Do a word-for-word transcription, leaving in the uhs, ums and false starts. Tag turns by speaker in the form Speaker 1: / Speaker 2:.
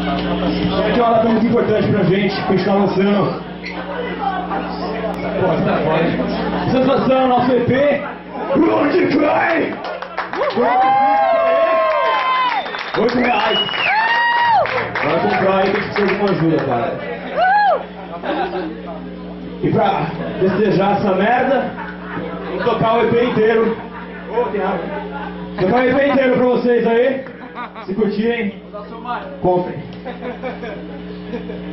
Speaker 1: Aqui é uma data muito importante pra gente, que a gente tá lançando. Pô, tá foda. Estamos lançando nosso E P, Blood Cry! Oito reais. Vai comprar aí, tem que precisar de uma ajuda, cara. E pra festejar essa merda, vou tocar o E P inteiro. Ô, tem água. Vou tocar o E P inteiro pra vocês aí. Se curtirem, comprem.